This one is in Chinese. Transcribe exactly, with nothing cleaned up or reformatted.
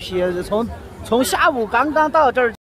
批，从从下午刚刚到这儿